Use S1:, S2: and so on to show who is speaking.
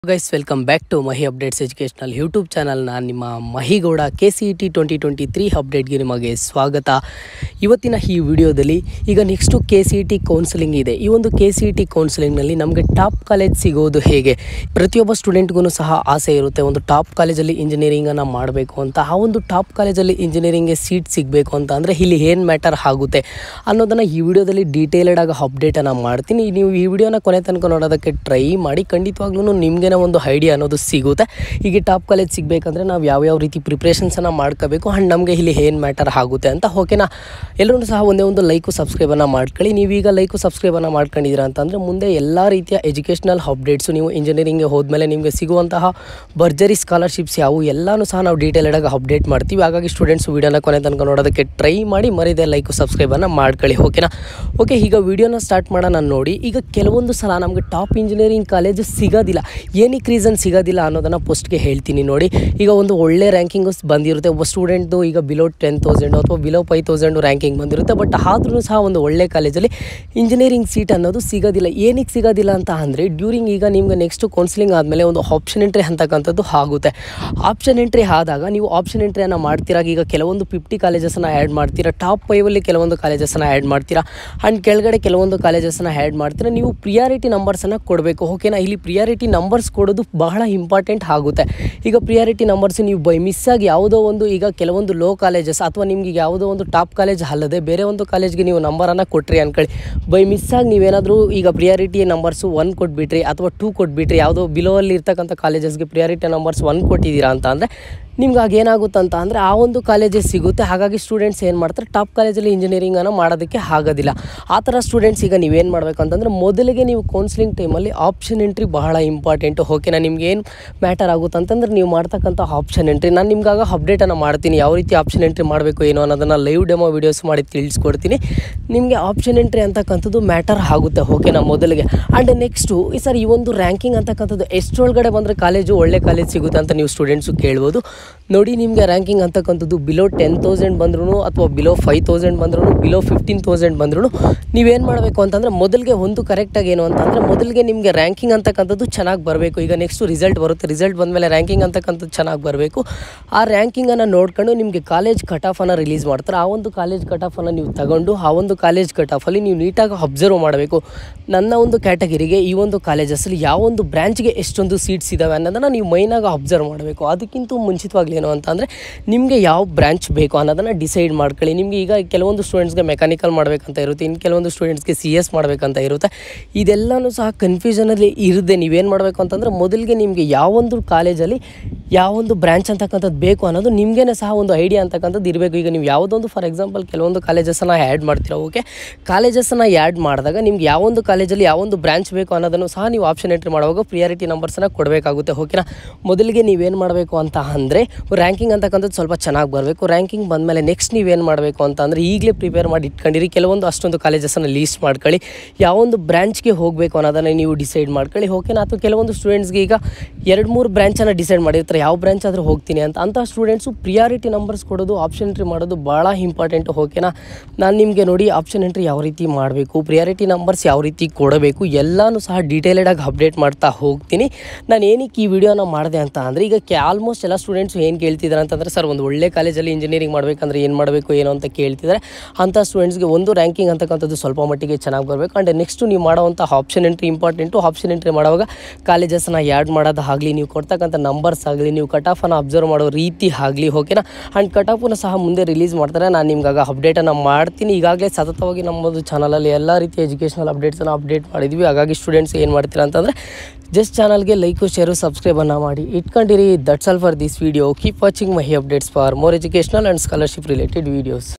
S1: Guys welcome back to Mahi updates educational YouTube channel. ನಾನು ನಿಮ್ಮ Mahigowda KCET 2023 ಅಪ್ಡೇಟ್ಗೆ ನಿಮಗೆ ಸ್ವಾಗತ. ಇವತ್ತಿನ ಈ ವಿಡಿಯೋದಲ್ಲಿ ಈಗ ನೆಕ್ಸ್ಟು KCET ಕೌನ್ಸಿಲಿಂಗ್ ಇದೆ. ಈ ಒಂದು KCET ಕೌನ್ಸಿಲಿಂಗ್ನಲ್ಲಿ ನಮಗೆ ಟಾಪ್ ಕಾಲೇಜ್ ಸಿಗೋದು ಹೇಗೆ, ಪ್ರತಿಯೊಬ್ಬ ಸ್ಟೂಡೆಂಟ್ಗೂ ಸಹ ಆಸೆ ಇರುತ್ತೆ ಒಂದು ಟಾಪ್ ಕಾಲೇಜಲ್ಲಿ ಇಂಜಿನಿಯರಿಂಗನ್ನು ಮಾಡಬೇಕು ಅಂತ. ಆ ಒಂದು ಟಾಪ್ ಕಾಲೇಜಲ್ಲಿ ಇಂಜಿನಿಯರಿಂಗ್ಗೆ ಸೀಟ್ ಸಿಗಬೇಕು ಅಂತ ಅಂದರೆ ಇಲ್ಲಿ ಏನು ಮ್ಯಾಟರ್ ಆಗುತ್ತೆ ಅನ್ನೋದನ್ನು ಈ ವಿಡಿಯೋದಲ್ಲಿ ಡೀಟೇಲ್ಡ್ ಆಗಿ ಅಪ್ಡೇಟನ್ನು ಮಾಡ್ತೀನಿ. ನೀವು ಈ ವಿಡಿಯೋನ ಕೊನೆ ತನಕ ನೋಡೋದಕ್ಕೆ ಟ್ರೈ ಮಾಡಿ. ಖಂಡಿತವಾಗ್ಲೂ ನಿಮಗೆ ಒಂದು ಐಡಿಯಾ ಅನ್ನೋದು ಸಿಗುತ್ತೆ. ಈಗ ಟಾಪ್ ಕಾಲೇಜ್ ಸಿಗಬೇಕಂದ್ರೆ ನಾವು ಯಾವ ರೀತಿ ಪ್ರಿಪ್ರೇಷನ್ಸನ್ನು ಮಾಡ್ಕೋಬೇಕು ಆ್ಯಂಡ್ ನಮಗೆ ಇಲ್ಲಿ ಏನು ಮ್ಯಾಟರ್ ಆಗುತ್ತೆ ಅಂತ. ಓಕೆನಾ, ಎಲ್ಲರೂ ಸಹ ಒಂದೇ ಒಂದು ಲೈಕು ಸಬ್ಸ್ಕ್ರೈಬನ್ನು ಮಾಡ್ಕೊಳ್ಳಿ. ನೀವೀಗ ಲೈಕು ಸಬ್ಸ್ಕ್ರೈಬನ್ನು ಮಾಡ್ಕೊಂಡಿದ್ದೀರಾ ಅಂತಂದರೆ ಮುಂದೆ ಎಲ್ಲ ರೀತಿಯ ಎಜುಕೇಷನಲ್ ಅಪ್ಡೇಟ್ಸು ನೀವು ಇಂಜಿನಿಯರಿಂಗ್ಗೆ ಹೋದ್ಮೇಲೆ ನಿಮಗೆ ಸಿಗುವಂತಹ ಭರ್ಜರಿ ಸ್ಕಾಲರ್ಶಿಪ್ಸ್ ಯಾವುವು ಎಲ್ಲನೂ ಸಹ ನಾವು ಡೀಟೇಲ್ಡಾಗಿ ಅಪ್ಡೇಟ್ ಮಾಡ್ತೀವಿ. ಹಾಗಾಗಿ ಸ್ಟೂಡೆಂಟ್ಸ್ ವಿಡಿಯೋನ ಕೊನೆ ತನಕ ನೋಡೋದಕ್ಕೆ ಟ್ರೈ ಮಾಡಿ, ಮರಿದೇ ಲೈಕು ಸಬ್ಸ್ಕ್ರೈಬನ್ನು ಮಾಡ್ಕೊಳ್ಳಿ. ಓಕೆನಾ, ಓಕೆ, ಈಗ ವಿಡಿಯೋನ ಸ್ಟಾರ್ಟ್ ಮಾಡೋಣ. ನೋಡಿ, ಈಗ ಕೆಲವೊಂದು ಸಲ ನಮಗೆ ಟಾಪ್ ಇಂಜಿನಿಯರಿಂಗ್ ಕಾಲೇಜು ಸಿಗೋದಿಲ್ಲ. ಏನಕ್ಕೆ ರೀಸನ್ ಸಿಗೋದಿಲ್ಲ ಅನ್ನೋದನ್ನು ಫಸ್ಟ್ಗೆ ಹೇಳ್ತೀನಿ. ನೋಡಿ, ಈಗ ಒಂದು ಒಳ್ಳೆ ರ್ಯಾಂಕಿಂಗು ಬಂದಿರುತ್ತೆ ಒಬ್ಬ ಸ್ಟೂಡೆಂಟ್ದು. ಈಗ ಬಿಲೋ 10,000 ಅಥವಾ ಬಿಲೋ 5,000 ರ್ಯಾಂಕಿಂಗ್ ಬಂದಿರುತ್ತೆ. ಬಟ್ ಆದ್ರೂ ಸಹ ಒಂದು ಒಳ್ಳೆ ಕಾಲೇಜಲ್ಲಿ ಇಂಜಿನಿಯರಿಂಗ್ ಸೀಟ್ ಅನ್ನೋದು ಸಿಗೋದಿಲ್ಲ. ಏನಕ್ಕೆ ಸಿಗೋದಿಲ್ಲ ಅಂತ ಅಂದರೆ ಡ್ಯೂರಿಂಗ್ ಈಗ ನಿಮ್ಗೆ ನೆಕ್ಸ್ಟ್ ಕೌನ್ಸಿಲಿಂಗ್ ಆದಮೇಲೆ ಒಂದು ಆಪ್ಷನ್ ಎಂಟ್ರಿ ಅಂತಕ್ಕಂಥದ್ದು ಆಗುತ್ತೆ. ಆಪ್ಷನ್ ಎಂಟ್ರಿ ಆದಾಗ ನೀವು ಆಪ್ಷನ್ ಎಂಟ್ರಿಯನ್ನು ಮಾಡ್ತೀರಾ. ಈಗ ಕೆಲವೊಂದು 50 ಕಾಲೇಜಸನ್ನು ಆ್ಯಡ್ ಮಾಡ್ತೀರಾ, ಟಾಪ್ 5ಅಲ್ಲಿ ಕೆಲವೊಂದು ಕಾಲೇಜಸನ್ನು ಆ್ಯಡ್ ಮಾಡ್ತೀರಾ ಆ್ಯಂಡ್ ಕೆಳಗಡೆ ಕೆಲವೊಂದು ಕಾಲೇಜಸನ್ನು ಆ್ಯಡ್ ಮಾಡ್ತೀರಾ. ನೀವು ಪ್ರಿಯಾರಿಟಿ ನಂಬರ್ಸನ್ನು ಕೊಡಬೇಕು. ಓಕೆನಾ, ಇಲ್ಲಿ ಪ್ರಿಯಾರಿಟಿ ನಂಬರ್ಸ್ ಕೊಡೋದು ಬಹಳ ಇಂಪಾರ್ಟೆಂಟ್ ಆಗುತ್ತೆ. ಈಗ ಪ್ರಿಯಾರಿಟಿ ನಂಬರ್ಸ್ ನೀವು ಬೈ ಮಿಸ್ಸಾಗಿ ಯಾವುದೋ ಒಂದು ಈಗ ಕೆಲವೊಂದು ಲೋ ಕಾಲೇಜಸ್ ಅಥವಾ ನಿಮಗೆ ಯಾವುದೋ ಒಂದು ಟಾಪ್ ಕಾಲೇಜ್ ಅಲ್ಲದೆ ಬೇರೆ ಒಂದು ಕಾಲೇಜ್ಗೆ ನೀವು ನಂಬರನ್ನು ಕೊಟ್ರಿ ಅಂದ್ಕೊಳ್ಳಿ. ಬೈ ಮಿಸ್ಸಾಗಿ ನೀವೇನಾದರೂ ಈಗ ಪ್ರಿಯಾರಿಟಿ ನಂಬರ್ಸು 1 ಕೊಟ್ಬಿಟ್ರಿ ಅಥವಾ 2 ಕೊಟ್ಬಿಟ್ರಿ, ಯಾವುದೋ ಬಿಲೋ ಅಲ್ಲಿ ಇರ್ತಕ್ಕಂಥ ಕಾಲೇಜಸ್ಗೆ ಪ್ರಿಯಾರಿಟಿ ನಂಬರ್ಸ್ 1 ಕೊಟ್ಟಿದ್ದೀರಾ ಅಂತ ಅಂದರೆ ನಿಮ್ಗೆ ಆಗ ಏನಾಗುತ್ತಂತ ಅಂದರೆ ಆ ಒಂದು ಕಾಲೇಜೇ ಸಿಗುತ್ತೆ. ಹಾಗಾಗಿ ಸ್ಟೂಡೆಂಟ್ಸ್ ಏನು ಮಾಡ್ತಾರೆ, ಟಾಪ್ ಕಾಲೇಜಲ್ಲಿ ಇಂಜಿನಿಯರಿಂಗನ್ನು ಮಾಡೋದಕ್ಕೆ ಆಗೋದಿಲ್ಲ. ಆ ಥರ ಸ್ಟೂಡೆಂಟ್ಸ್ ಈಗ ನೀವೇನು ಮಾಡಬೇಕು ಅಂತಂದರೆ ಮೊದಲಿಗೆ ನೀವು ಕೌನ್ಸಿಲಿಂಗ್ ಟೈಮಲ್ಲಿ ಆಪ್ಷನ್ ಎಂಟ್ರಿ ಬಹಳ ಇಂಪಾರ್ಟೆಂಟು. ಓಕೆನಾ, ನಿಮ್ಗೆ ಏನು ಮ್ಯಾಟರ್ ಆಗುತ್ತೆ ಅಂತಂದ್ರೆ ನೀವು ಮಾಡ್ತಕ್ಕಂಥ ಆಪ್ಷನ್ ಎಂಟ್ರಿ ನಾನು ನಿಮ್ಗಾಗ ಅಪ್ಡೇಟನ್ನು ಮಾಡ್ತೀನಿ. ಯಾವ ರೀತಿ ಆಪ್ಷನ್ ಎಂಟ್ರಿ ಮಾಡಬೇಕು ಏನೋ ಅನ್ನೋದನ್ನು ಲೈವ್ ಡೆಮೋ ವೀಡಿಯೋಸ್ ಮಾಡಿ ತಿಳಿಸ್ಕೊಡ್ತೀನಿ. ನಿಮಗೆ ಆಪ್ಷನ್ ಎಂಟ್ರಿ ಅಂತಕ್ಕಂಥದ್ದು ಮ್ಯಾಟರ್ ಆಗುತ್ತೆ. ಓಕೆನಾ, ಮೊದಲಿಗೆ ಆ್ಯಂಡ್ ನೆಕ್ಸ್ಟು ಸರ್ ಈ ಒಂದು ರ್ಯಾಂಕಿಂಗ್ ಅಂತಕ್ಕಂಥದ್ದು ಎಷ್ಟರೊಳಗಡೆ ಬಂದರೆ ಕಾಲೇಜು ಒಳ್ಳೆ ಕಾಲೇಜ್ ಸಿಗುತ್ತೆ ಅಂತ ನೀವು ಸ್ಟೂಡೆಂಟ್ಸು ಕೇಳ್ಬೋದು. ನೋಡಿ, ನಿಮಗೆ ರ್ಯಾಂಕಿಂಗ್ ಅಂತಕ್ಕಂಥದ್ದು ಬಿಲೋ 10,000 ಬಂದ್ರೂ ಅಥವಾ ಬಿಲೋ 5,000 ಬಂದ್ರೂ ಬಿಲೋ 15,000 ಬಂದ್ರೂ ನೀವೇನು ಮಾಡಬೇಕು ಅಂತಂದರೆ ಮೊದಲಿಗೆ ಒಂದು ಕರೆಕ್ಟಾಗಿ ಏನು ಅಂತಂದರೆ ಮೊದಲಿಗೆ ನಿಮಗೆ ರ್ಯಾಂಕಿಂಗ್ ಅಂತಕ್ಕಂಥದ್ದು ಚೆನ್ನಾಗಿ ಬರಬೇಕು. ಈಗ ನೆಕ್ಸ್ಟು ರಿಸಲ್ಟ್ ಬರುತ್ತೆ, ರಿಸಲ್ಟ್ ಬಂದಮೇಲೆ ರ್ಯಾಂಕಿಂಗ್ ಅಂತಕ್ಕಂಥದ್ದು ಚೆನ್ನಾಗಿ ಬರಬೇಕು. ಆ ರ್ಯಾಂಕಿಂಗನ್ನು ನೋಡ್ಕೊಂಡು ನಿಮಗೆ ಕಾಲೇಜ್ ಕಟ್ ಆಫನ್ನು ರಿಲೀಸ್ ಮಾಡ್ತಾರೆ. ಆ ಒಂದು ಕಾಲೇಜ್ ಕಟ್ ಆಫನ್ನು ನೀವು ತಗೊಂಡು ಆ ಒಂದು ಕಾಲೇಜ್ ಕಟ್ ಆಫಲ್ಲಿ ನೀವು ನೀಟಾಗಿ ಅಬ್ಸರ್ವ್ ಮಾಡಬೇಕು. ನನ್ನ ಒಂದು ಕ್ಯಾಟಗರಿಗೆ ಈ ಒಂದು ಕಾಲೇಜಸ್ಸಲ್ಲಿ ಯಾವೊಂದು ಬ್ರ್ಯಾಂಚ್ಗೆ ಎಷ್ಟೊಂದು ಸೀಟ್ಸ್ ಇದ್ದಾವೆ ಅನ್ನೋದನ್ನು ನೀವು ಮೈನಾಗಿ ಅಬ್ಸರ್ವ್ ಮಾಡಬೇಕು. ಅದಕ್ಕಿಂತ ಮುಂಚಿತವಾಗ್ಲಿ ಏನು ಅಂತಂದರೆ ನಿಮಗೆ ಯಾವ ಬ್ರ್ಯಾಂಚ್ ಬೇಕು ಅನ್ನೋದನ್ನು ಡಿಸೈಡ್ ಮಾಡ್ಕೊಳ್ಳಿ. ನಿಮಗೆ ಈಗ ಕೆಲವೊಂದು ಸ್ಟೂಡೆಂಟ್ಸ್ಗೆ ಮೆಕ್ಯಾನಿಕಲ್ ಮಾಡಬೇಕಂತ ಇರುತ್ತೆ, ಇನ್ನು ಕೆಲವೊಂದು ಸ್ಟೂಡೆಂಟ್ಸ್ಗೆ CS ಮಾಡಬೇಕಂತ ಇರುತ್ತೆ. ಇದೆಲ್ಲನೂ ಸಹ ಕನ್ಫ್ಯೂಷನಲ್ಲಿ ಇರದೆ ನೀವೇನು ಮಾಡಬೇಕು ಅಂತಂದರೆ ಮೊದಲಿಗೆ ನಿಮಗೆ ಯಾವೊಂದು ಕಾಲೇಜಲ್ಲಿ ಯಾವೊಂದು ಬ್ರ್ಯಾಂಚ್ ಅಂತಕ್ಕಂಥದ್ದು ಬೇಕು ಅನ್ನೋದು ನಿಮಗೇ ಸಹ ಒಂದು ಐಡಿಯಾ ಅಂತಕ್ಕಂಥದ್ದು ಇರಬೇಕು. ಈಗ ನೀವು ಯಾವುದೊಂದು ಫಾರ್ ಎಕ್ಸಾಂಪಲ್ ಕೆಲವೊಂದು ಕಾಲೇಜಸನ್ನು ಆ್ಯಡ್ ಮಾಡ್ತೀರಾ. ಓಕೆ, ಕಾಲೇಜಸನ್ನು ಆ್ಯಡ್ ಮಾಡಿದಾಗ ನಿಮ್ಗೆ ಯಾವೊಂದು ಕಾಲೇಜಲ್ಲಿ ಯಾವೊಂದು ಬ್ರ್ಯಾಂಚ್ ಬೇಕು ಅನ್ನೋದನ್ನು ಸಹ ನೀವು ಆಪ್ಷನ್ ಎಂಟ್ರಿ ಮಾಡುವಾಗ ಪ್ರಿಯಾರಿಟಿ ನಂಬರ್ಸನ್ನು ಕೊಡಬೇಕಾಗುತ್ತೆ. ಓಕೆನಾ, ಮೊದಲಿಗೆ ನೀವೇನು ಮಾಡಬೇಕು ಅಂತ ಅಂದರೆ ರ್ಯಾಂಕಿಂಗ್ ಅಂತಕ್ಕಂಥದ್ದು ಸ್ವಲ್ಪ ಚೆನ್ನಾಗಿ ಬರಬೇಕು. ರ್ಯಾಂಕಿಂಗ್ ಬಂದಮೇಲೆ ನೆಕ್ಸ್ಟ್ ನೀವೇನು ಮಾಡಬೇಕು ಅಂತ ಅಂದರೆ ಈಗಲೇ ಪ್ರಿಪೇರ್ ಮಾಡಿ ಇಟ್ಕೊಂಡಿರಿ. ಕೆಲವೊಂದು ಅಷ್ಟೊಂದು ಕಾಲೇಜಸನ್ನು ಲೀಸ್ಟ್ ಮಾಡ್ಕೊಳ್ಳಿ. ಯಾವೊಂದು ಬ್ರ್ಯಾಂಚ್ಗೆ ಹೋಗಬೇಕು ಅನ್ನೋದನ್ನು ನೀವು ಡಿಸೈಡ್ ಮಾಡ್ಕೊಳ್ಳಿ. ಓಕೆನಾ, ಅಥವಾ ಕೆಲವೊಂದು ಸ್ಟೂಡೆಂಟ್ಸ್ಗೆ ಈಗ 2-3 ಬ್ರ್ಯಾಂಚನ್ನು ಡಿಸೈಡ್ ಮಾಡಿರ್ತಾರೆ, ಯಾವ ಬ್ರ್ಯಾಂಚ್ ಆದರೂ ಹೋಗ್ತೀನಿ ಅಂತ. ಅಂಥ ಸ್ಟೂಡೆಂಟ್ಸು ಪ್ರಿಯಾರಿಟಿ ನಂಬರ್ಸ್ ಕೊಡೋದು, ಆಪ್ಷನ್ ಎಂಟ್ರಿ ಮಾಡೋದು ಭಾಳ ಇಂಪಾರ್ಟೆಂಟು. ಓಕೆನಾ, ನಾನು ನಿಮಗೆ ನೋಡಿ ಆಪ್ಷನ್ ಎಂಟ್ರಿ ಯಾವ ರೀತಿ ಮಾಡಬೇಕು, ಪ್ರಿಯಾರಿಟಿ ನಂಬರ್ಸ್ ಯಾವ ರೀತಿ ಕೊಡಬೇಕು ಎಲ್ಲನೂ ಸಹ ಡೀಟೇಲ್ಡಾಗಿ ಅಪ್ಡೇಟ್ ಮಾಡ್ತಾ ಹೋಗ್ತೀನಿ. ನಾನು ಏನಕ್ಕೆ ಈ ವಿಡಿಯೋನ ಮಾಡಿದೆ ಅಂತ ಅಂದರೆ ಈಗ ಆಲ್ಮೋಸ್ಟ್ ಎಲ್ಲ ಸ್ಟೂಡೆಂಟ್ಸು ಏನು ಕೇಳ್ತಿದ್ದಾರೆ ಅಂತಂದರೆ ಸರ್ ಒಂದು ಒಳ್ಳೆ ಕಾಲೇಜಲ್ಲಿ ಇಂಜಿನಿಯರಿಂಗ್ ಮಾಡಬೇಕಂದ್ರೆ ಏನು ಮಾಡಬೇಕು ಏನೋ ಅಂತ ಕೇಳ್ತಿದ್ದಾರೆ. ಅಂಥ ಸ್ಟೂಡೆಂಟ್ಸ್ಗೆ ಒಂದು ರ್ಯಾಂಕಿಂಗ್ ಅಂತಕ್ಕಂಥದ್ದು ಸ್ವಲ್ಪ ಮಟ್ಟಿಗೆ ಚೆನ್ನಾಗಿ ಬರಬೇಕು. ಆ್ಯಂಡ್ ನೆಕ್ಸ್ಟು ನೀವು ಮಾಡೋವಂಥ option entry important. Option entry ಮಾಡುವಾಗ ಕಾಲೇಜಸನ್ನು ಆ್ಯಡ್ ಮಾಡೋದು ಆಗಲಿ, ನೀವು ಕೊಡ್ತಕ್ಕಂಥ ನಂಬರ್ಸ್ ಆಗಲಿ, ನೀವು ಕಟ್ ಆಫನ್ನು ಅಬ್ಸರ್ವ್ ಮಾಡೋ ರೀತಿ ಆಗಲಿ. ಓಕೆನಾ, ಆ್ಯಂಡ್ ಕಟ್ ಆಫನ್ನು ಸಹ ಮುಂದೆ ರಿಲೀಸ್ ಮಾಡ್ತಾರೆ. ನಾನು ನಿಮ್ಗಾಗ ಅಪ್ಡೇಟನ್ನು ಮಾಡ್ತೀನಿ. ಈಗಾಗಲೇ ಸತತವಾಗಿ ನಮ್ಮದು ಚಾನಲಲ್ಲಿ ಎಲ್ಲ ರೀತಿಯ ಎಜುಕೇಷನಲ್ ಅಪ್ಡೇಟ್ಸನ್ನು ಅಪ್ಡೇಟ್ ಮಾಡಿದ್ವಿ. ಹಾಗಾಗಿ ಸ್ಟೂಡೆಂಟ್ಸ್ ಏನು ಮಾಡ್ತೀರಾ ಅಂತಂದರೆ ಜಸ್ಟ್ ಚಾನಲ್ಗೆ ಲೈಕು ಶೇರು ಸಬ್ಸ್ಕ್ರೈಬನ್ನು ಮಾಡಿ ಇಟ್ಕೊಂಡಿರಿ. That's all for this video. Keep watching Mahi updates for more educational and scholarship related videos.